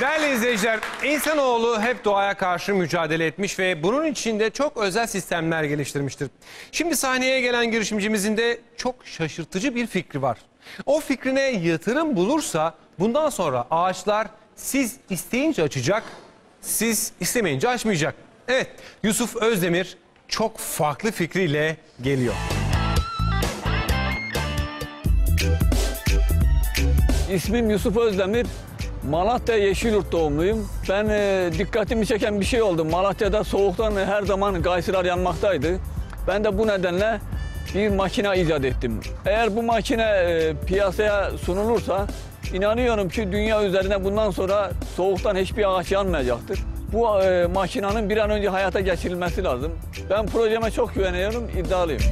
Değerli izleyiciler, insanoğlu hep doğaya karşı mücadele etmiş ve bunun için de çok özel sistemler geliştirmiştir. Şimdi sahneye gelen girişimcimizin de çok şaşırtıcı bir fikri var. O fikrine yatırım bulursa bundan sonra ağaçlar siz isteyince açacak, siz istemeyince açmayacak. Evet, Yusuf Özdemir çok farklı fikriyle geliyor. İsmim Yusuf Özdemir. Malatya Yeşilyurt doğumluyum. Ben dikkatimi çeken bir şey oldu. Malatya'da soğuktan her zaman gaysiler yanmaktaydı. Ben de bu nedenle bir makine icat ettim. Eğer bu makine piyasaya sunulursa inanıyorum ki dünya üzerinde bundan sonra soğuktan hiçbir ağaç yanmayacaktır. Bu makinenin bir an önce hayata geçirilmesi lazım. Ben projeme çok güveniyorum, iddialıyım.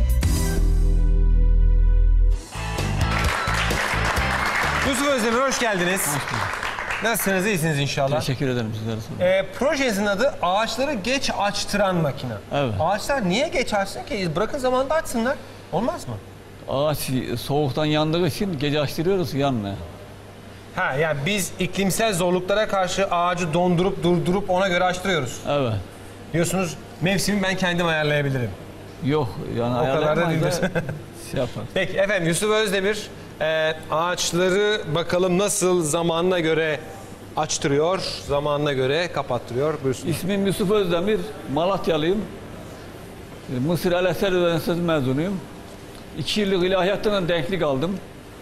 Yusuf Özdemir, hoş geldiniz. Nasılsınız, iyisiniz inşallah. Teşekkür ederim sizlere. Projenizin adı ağaçları geç açtıran makine. Evet. Ağaçlar niye geç açsın ki? Bırakın zamanında açsınlar. Olmaz mı? Ağaç soğuktan yandığı için gece açtırıyoruz, yanmıyor. Ha, yani biz iklimsel zorluklara karşı ağacı dondurup durdurup ona göre açtırıyoruz. Evet. Diyorsunuz mevsimi ben kendim ayarlayabilirim. Yok yani O kadar da değil diyorsun. Şey yapar. Peki efendim, Yusuf Özdemir ağaçları bakalım nasıl zamanına göre açtırıyor, zamanına göre kapattırıyor. Buyursunlar. İsmim Yusuf Özdemir, Malatyalıyım. Mısır El Eser Üniversitesi mezunuyum. 2 yıllık ilahiyattan denklik aldım.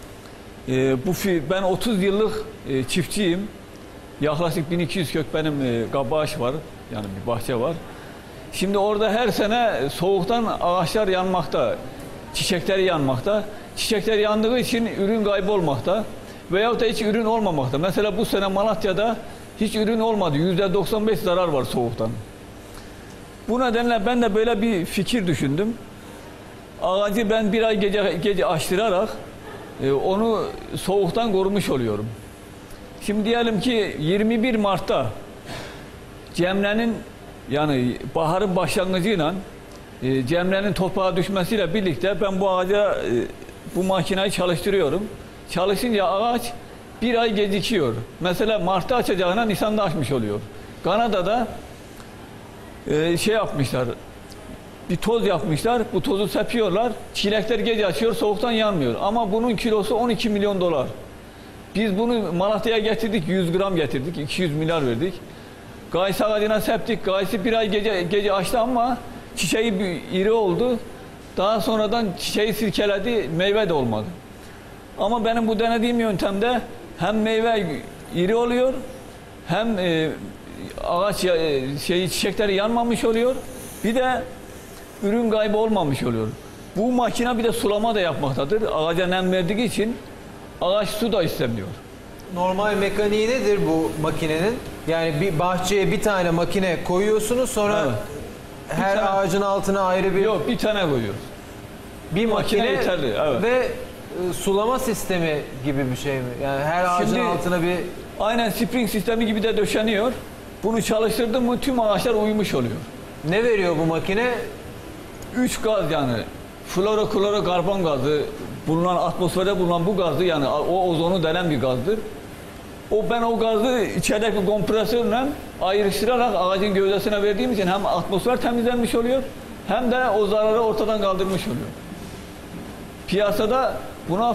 Ben 30 yıllık çiftçiyim. Yaklaşık 1200 kök benim kabağaç var, yani bir bahçe var. Şimdi orada her sene soğuktan ağaçlar yanmakta, çiçekler yanmakta. Çiçekler yandığı için ürün kaybolmakta veyahut da hiç ürün olmamakta. Mesela bu sene Malatya'da hiç ürün olmadı. %95 zarar var soğuktan. Bu nedenle ben de böyle bir fikir düşündüm. Ağacı ben bir ay gece açtırarak onu soğuktan korumuş oluyorum. Şimdi diyelim ki 21 Mart'ta Cemre'nin, yani baharın başlangıcıyla Cemre'nin toprağa düşmesiyle birlikte ben bu ağaca bu makineyi çalıştırıyorum. Çalışınca ağaç bir ay gecikiyor. Mesela Mart'ta açacağına Nisan'da açmış oluyor. Kanada'da şey yapmışlar, bir toz yapmışlar, bu tozu sepiyorlar, çilekler gece açıyor, soğuktan yanmıyor. Ama bunun kilosu 12 milyon dolar. Biz bunu Malatya'ya getirdik, 100 gram getirdik, 200 milyar verdik. Gayısı ağacına septik, gayısı bir ay gece açtı ama çiçeği iri oldu. Daha sonradan çiçeği sirkeledi, meyve de olmadı. Ama benim bu denediğim yöntemde hem meyve iri oluyor, hem ağaç çiçekleri yanmamış oluyor, bir de ürün kaybı olmamış oluyor. Bu makine bir de sulama da yapmaktadır. Ağaca nem verdiği için ağaç su da istemiyor. Normal mekaniği nedir bu makinenin? Yani bir bahçeye bir tane makine koyuyorsunuz, sonra Evet. her ağacın altına ayrı bir... Yok, bir tane koyuyoruz. bir makine yeterli, evet. ve sulama sistemi gibi bir şey mi? Yani her ağacın Şimdi- altına bir... Aynen spring sistemi gibi de döşeniyor. Bunu çalıştırdım mı tüm ağaçlar uyumuş oluyor. Ne veriyor bu makine? 3 gaz, yani florokarbon gazı bulunan, atmosferde bulunan bu gazı, yani o ozonu delen bir gazdır. Ben o gazı içerideki kompresörle ayrıştırarak ağacın gövdesine verdiğim için hem atmosfer temizlenmiş oluyor hem de o zararı ortadan kaldırmış oluyor. Piyasada buna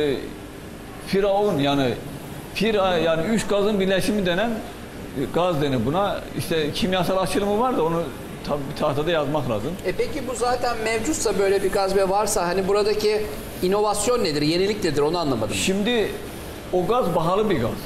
firaun, yani yani 3 gazın birleşimi denen gaz denir buna. İşte kimyasal açılımı var da onu tabii tahtada yazmak lazım. Peki bu zaten mevcutsa, böyle bir gaz ve varsa, hani buradaki inovasyon nedir, yenilik nedir, onu anlamadım. Şimdi o gaz pahalı bir gaz.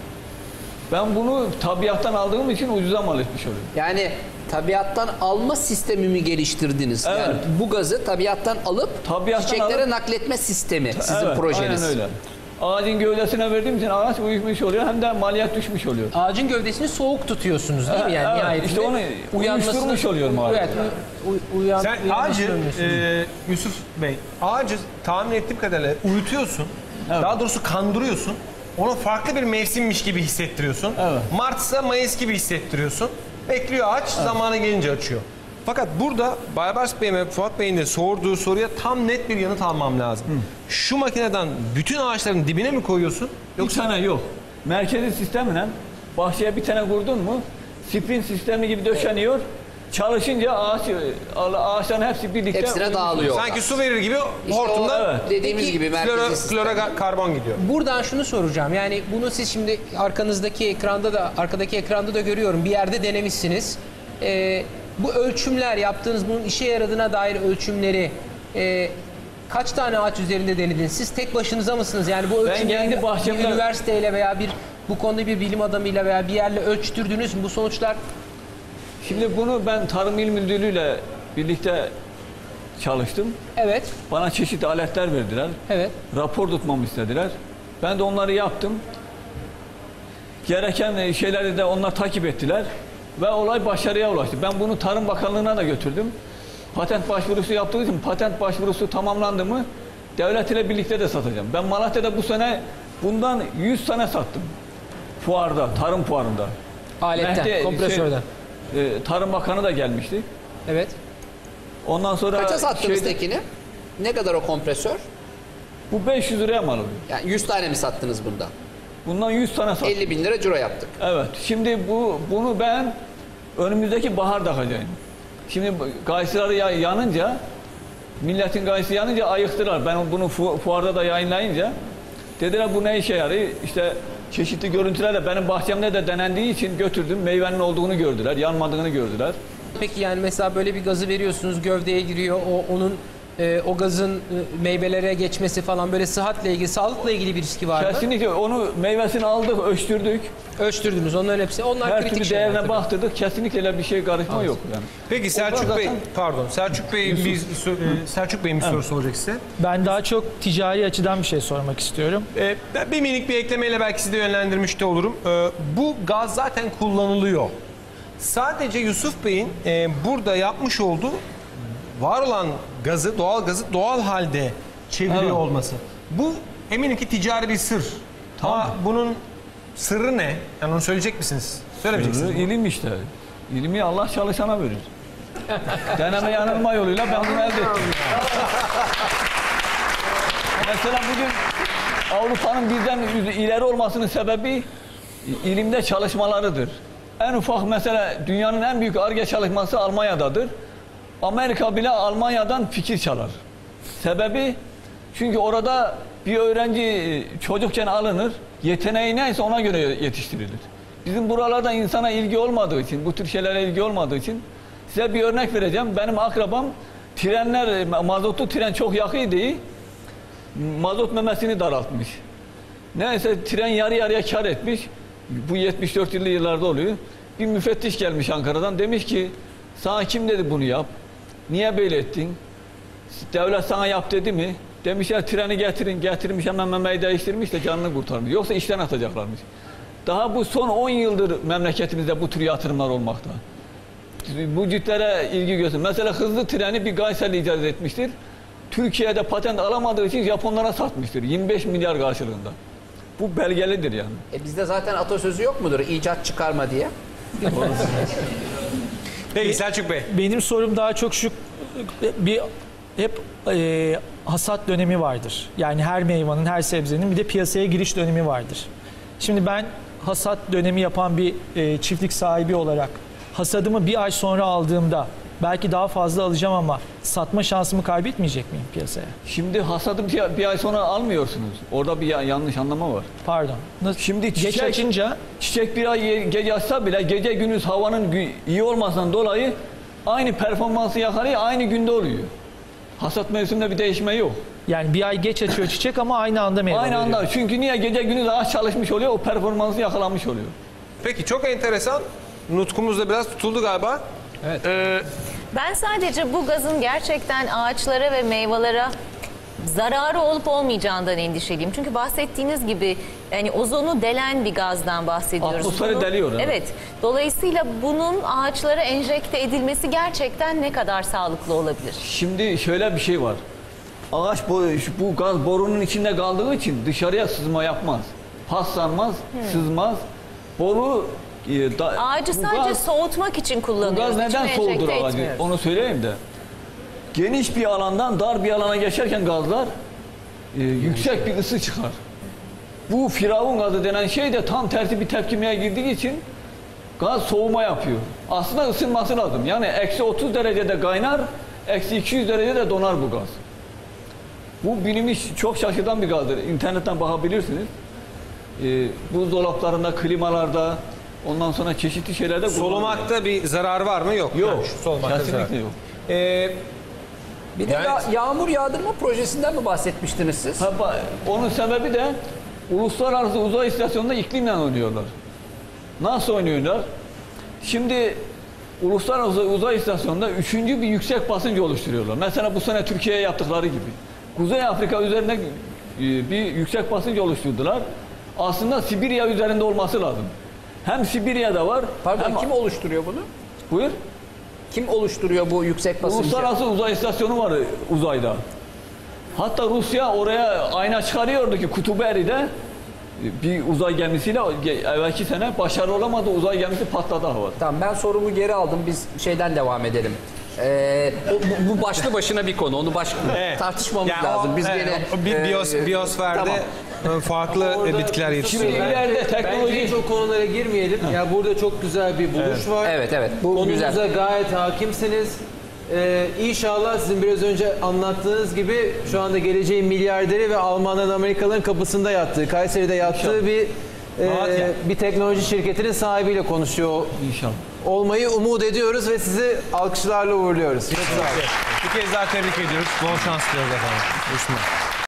Ben bunu tabiattan aldığım için ucuza mal etmiş oluyorum. Yani tabiattan alma sistemi mi geliştirdiniz? Evet. Yani bu gazı tabiattan alıp çiçeklere nakletme sistemi sizin Evet, projeniz. aynen öyle. Ağacın gövdesine verdiğim için ağaç uyumuş oluyor, hem de maliyet düşmüş oluyor. Ağacın gövdesini soğuk tutuyorsunuz değil mi? Yani Evet, nihayetinde işte onu uyuşturmuş oluyorum ağacı. Evet, Sen ağacı, Yusuf Bey, ağacı tahmin ettiğim kadarıyla uyutuyorsun. Evet. Daha doğrusu kandırıyorsun. Onu farklı bir mevsimmiş gibi hissettiriyorsun. Evet. Mart'sa Mayıs gibi hissettiriyorsun. Bekliyor ağaç, zamanı gelince açıyor. Fakat burada Baybars Bey'in ve Fuat Bey'in de sorduğu soruya tam net bir yanıt almam lazım. Şu makineden bütün ağaçların dibine mi koyuyorsun? Bir tane yok. Merkezi sistemle Bahçeye bir tane kurdun mu sprint sistemi gibi döşeniyor. Çalışınca ağaçların hepsi birlikte Hepsine dağılıyor. Sanki su verir gibi İşte hortumda o dediğimiz Peki, gibi merkezi sistem. klorokarbon gidiyor. Buradan şunu soracağım. Yani bunu siz şimdi arkadaki ekranda da görüyorum. Bir yerde denemişsiniz. Bu ölçümler yaptığınız bunun işe yaradığına dair ölçümleri kaç tane ağaç üzerinde denediniz? Siz tek başınıza mısınız? Yani bu ölçümleri kendi bir bahçemde- üniversiteyle veya bu konuda bir bilim adamıyla veya bir yerle ölçtürdünüz mü? Bu sonuçlar Şimdi bunu ben Tarım İl Müdürlüğü'yle birlikte çalıştım. evet, Bana çeşitli aletler verdiler. evet. Rapor tutmamı istediler. Ben de onları yaptım. Gereken şeyleri de onlar takip ettiler. Ve olay başarıya ulaştı. Ben bunu Tarım Bakanlığı'na da götürdüm. Patent başvurusu yaptığı için patent başvurusu tamamlandı mı devlet ile birlikte de satacağım. Ben Malatya'da bu sene bundan 100 tane sattım. Fuarda, tarım fuarında. Aletten, kompresörden. Tarım Bakanı da gelmişti. Evet. Ondan sonra Kaça sattınız şeyde- tekini? Ne kadar o kompresör? Bu 500 liraya mal oluyor. Yani 100 tane mi sattınız bundan? Bundan 100 tane sattım. 50 bin lira ciro yaptık. Evet. Şimdi bunu ben önümüzdeki bahar takacağım. Şimdi gaysileri yanınca, milletin gaysi yanınca ayıktılar. Ben bunu fuarda da yayınlayınca dediler bu ne işe yarıyor? İşte çeşitli görüntülerle benim bahçemde de denendiği için götürdüm. Meyvenin olduğunu gördüler, yanmadığını gördüler. Peki yani mesela böyle bir gazı veriyorsunuz, gövdeye giriyor. O gazın meyvelere geçmesi falan böyle sıhhatle ilgili, sağlıkla ilgili bir riski var mı? Kesinlikle onu meyvesini aldık, ölçtürdük. Ölçtürdünüz onların hepsi. Onlar Her kritik türlü şeyler değerine tabii. baktırdık. Kesinlikle öyle bir şey karışma yok yani. Peki Selçuk Onlar Bey, zaten- pardon. Selçuk Bey'in bir sorusu olacak size. Ben daha çok ticari açıdan bir şey sormak istiyorum. Ben bir minik bir eklemeyle belki sizi de yönlendirmiş de olurum. Bu gaz zaten kullanılıyor. Sadece Yusuf Bey'in burada yapmış olduğu var olan gazı, doğal gazı doğal halde çeviriyor Evet. olması. Bu eminim ki ticari bir sır. Ama bunun sırrı ne? Yani onu söyleyecek misiniz? Söylemeyeceksiniz. İlim işte. İlmi Allah çalışana verir. Deneme yanılma yoluyla ben bunu elde ettim. Mesela bugün Avrupa'nın bizden ileri olmasının sebebi ilimde çalışmalarıdır. En ufak mesela dünyanın en büyük Ar-Ge çalışması Almanya'dadır. Amerika bile Almanya'dan fikir çalar. Sebebi çünkü orada bir öğrenci çocukken alınır, yeteneği neyse ona göre yetiştirilir. Bizim buralarda insana ilgi olmadığı için, bu tür şeylere ilgi olmadığı için size bir örnek vereceğim. Benim akrabam trenler, mazotlu tren çok yakıydı. Mazot memesini daraltmış. Neyse tren yarı yarıya kar etmiş. Bu 74'lü yıllarda oluyor. Bir müfettiş gelmiş Ankara'dan. Demiş ki sana kim dedi bunu yap? Niye böyle ettin? Devlet sana yap dedi mi? Demişler treni getirin. Getirmiş hemen memeyi değiştirmiş de canını kurtarmış. Yoksa işten atacaklarmış. Daha bu son 10 yıldır memleketimizde bu tür yatırımlar olmakta. Bu ciddilere ilgi gösteriyor. Mesela hızlı treni bir Gayserli icat etmiştir. Türkiye'de patent alamadığı için Japonlara satmıştır. 25 milyar karşılığında. Bu belgelidir yani. Bizde zaten atasözü yok mudur? İcat çıkarma diye. Peki Selçuk Bey. Benim sorum daha çok şu, hep hasat dönemi vardır. Yani her meyvanın, her sebzenin bir de piyasaya giriş dönemi vardır. Şimdi ben hasat dönemi yapan bir çiftlik sahibi olarak hasadımı bir ay sonra aldığımda belki daha fazla alacağım ama satma şansımı kaybetmeyecek miyim piyasaya? Şimdi hasadı bir ay sonra almıyorsunuz. Orada bir yanlış anlama var. Pardon. Nasıl? Şimdi Geç açınca çiçek bir ay gece açsa bile gece gündüz havanın iyi olmasından dolayı aynı performansı yakalıyor, aynı günde oluyor. Hasat mevsiminde bir değişme yok. yani bir ay geç açıyor çiçek ama aynı anda meyve Aynı veriyor. anda. Çünkü niye gece gündüz ağaç çalışmış oluyor, o performansı yakalanmış oluyor. Peki çok enteresan. Nutkumuz da biraz tutuldu galiba. Evet. Ben sadece bu gazın gerçekten ağaçlara ve meyvelere zararı olup olmayacağından endişeliyim. Çünkü bahsettiğiniz gibi yani ozonu delen bir gazdan bahsediyoruz. Atmosferi deliyor, evet. Evet. Dolayısıyla bunun ağaçlara enjekte edilmesi gerçekten ne kadar sağlıklı olabilir? Şimdi şöyle bir şey var. Ağaç bu gaz borunun içinde kaldığı için dışarıya sızma yapmaz. Paslanmaz, sızmaz. Boru Ağacı bu sadece gaz- soğutmak için Bu kullanıyoruz. gaz neden Hiç soğudur enjekte ağacı? etmiyoruz. Onu söyleyeyim de. Geniş bir alandan dar bir alana geçerken gazlar yüksek bir ısı çıkar. Bu firavun gazı denen şey de tam tersi bir tepkimeye girdiği için gaz soğuma yapıyor. Aslında ısınması lazım. Yani eksi 30 derecede kaynar, eksi 200 derecede donar bu gaz. Bu bilimi çok şaşırtan bir gazdır. İnternetten bakabilirsiniz. Buzdolaplarında, klimalarda, ondan sonra çeşitli şeylerde Solumakta bir zarar var mı? Yok. yok. Solumakta zarar. Kesinlikle yok. Bir de yağmur yağdırma projesinden mi bahsetmiştiniz siz? Onun sebebi de Uluslararası Uzay İstasyonu'nda iklimle oynuyorlar. Nasıl oynuyorlar? Şimdi Uluslararası Uzay İstasyonu'nda 3. bir yüksek basınç oluşturuyorlar. Mesela bu sene Türkiye'ye yaptıkları gibi. Kuzey Afrika üzerinde bir yüksek basınç oluşturdular. Aslında Sibirya üzerinde olması lazım. Hem Sibirya'da var. Pardon, hem... kim oluşturuyor bunu? Buyur. Kim oluşturuyor bu yüksek basıncı? Uluslararası Uzay İstasyonu var uzayda. Hatta Rusya oraya ayna çıkarıyordu ki Kutuberi'de bir uzay gemisiyle evvelki sene başarılı olamadı. Uzay gemisi patladı havada. Tamam, ben sorumu geri aldım. Biz şeyden devam edelim. Bu başlı başına bir konu. Onu tartışmamız Yani lazım. Biz biyosferde farklı bitkiler Şimdi yetiştiriyor. ileride Bence teknoloji... hiç o konulara girmeyelim. Ya burada çok güzel bir buluş var. Evet. Bu Konunuza güzel. gayet hakimsiniz. İnşallah sizin biraz önce anlattığınız gibi şu anda geleceğin milyarderi ve Almanların, Amerikalıların kapısında yattığı, Kayseri'de yattığı bir teknoloji şirketinin sahibiyle konuşuyor İnşallah. olmayı umut ediyoruz ve sizi alkışlarla uğurluyoruz. Çok sağ olun. Bir kez daha tebrik ediyoruz. Bol şans diliyoruz efendim. Buyursunlar.